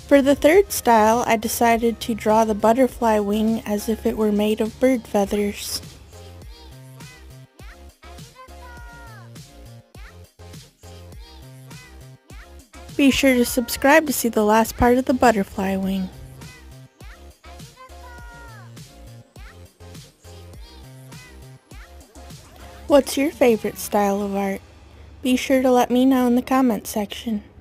For the third style, I decided to draw the butterfly wing as if it were made of bird feathers. Be sure to subscribe to see the last part of the butterfly wing. What's your favorite style of art? Be sure to let me know in the comment section.